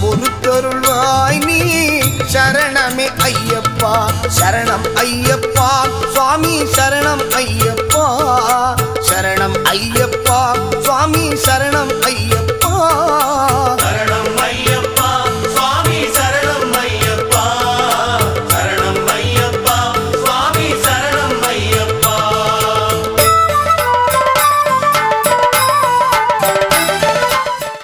பொறுத்தருள்வாய் நீ. சரணமே ஐயப்பா சரணம் ஐயப்பா சுவாமி சரணம் ஐயப்பா. சரணம் ஐயப்பா சுவாமி சரணம் ஐயப்பா.